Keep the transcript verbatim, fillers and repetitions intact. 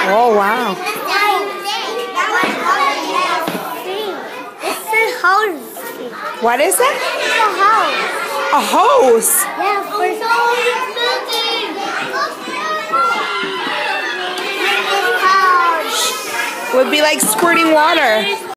Oh, wow. It's a hose. What is it? It's a hose. A hose? Yeah, for Would be like squirting water.